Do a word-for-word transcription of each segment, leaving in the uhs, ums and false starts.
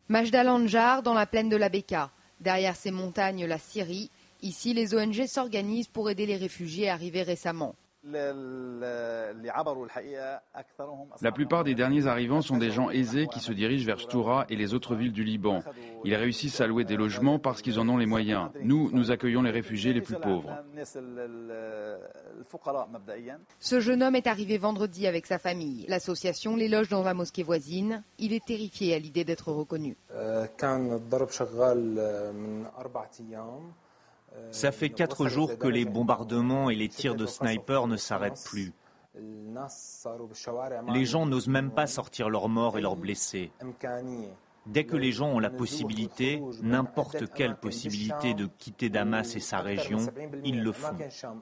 Majda Lanjar dans la plaine de la Bekaa. Derrière ces montagnes, la Syrie. Ici, les O N G s'organisent pour aider les réfugiés arrivés récemment. La plupart des derniers arrivants sont des gens aisés qui se dirigent vers Shtoura et les autres villes du Liban. Ils réussissent à louer des logements parce qu'ils en ont les moyens. Nous, nous accueillons les réfugiés les plus pauvres. Ce jeune homme est arrivé vendredi avec sa famille. L'association les loge dans la mosquée voisine. Il est terrifié à l'idée d'être reconnu. Ça fait quatre jours que les bombardements et les tirs de snipers ne s'arrêtent plus. Les gens n'osent même pas sortir leurs morts et leurs blessés. Dès que les gens ont la possibilité, n'importe quelle possibilité de quitter Damas et sa région, ils le font.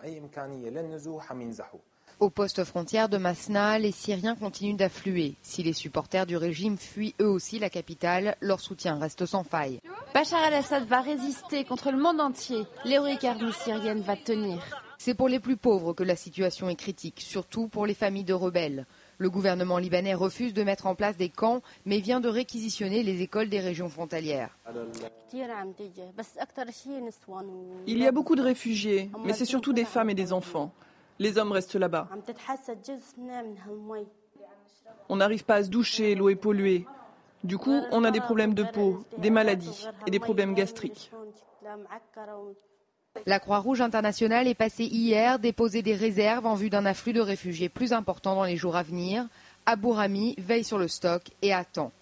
Au poste frontière de Masna, les Syriens continuent d'affluer. Si les supporters du régime fuient eux aussi la capitale, leur soutien reste sans faille. Bachar al-Assad va résister contre le monde entier. L'héroïque armée syrienne va tenir. C'est pour les plus pauvres que la situation est critique, surtout pour les familles de rebelles. Le gouvernement libanais refuse de mettre en place des camps, mais vient de réquisitionner les écoles des régions frontalières. Il y a beaucoup de réfugiés, mais c'est surtout des femmes et des enfants. Les hommes restent là-bas. On n'arrive pas à se doucher, l'eau est polluée. Du coup, on a des problèmes de peau, des maladies et des problèmes gastriques. La Croix-Rouge internationale est passée hier déposer des réserves en vue d'un afflux de réfugiés plus important dans les jours à venir. Abou Rami veille sur le stock et attend.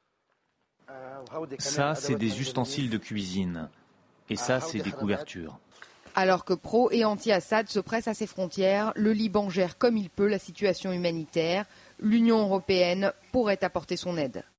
Ça, c'est des ustensiles de cuisine. Et ça, c'est des couvertures. Alors que pro et anti-Assad se pressent à ses frontières, le Liban gère comme il peut la situation humanitaire. L'Union européenne pourrait apporter son aide.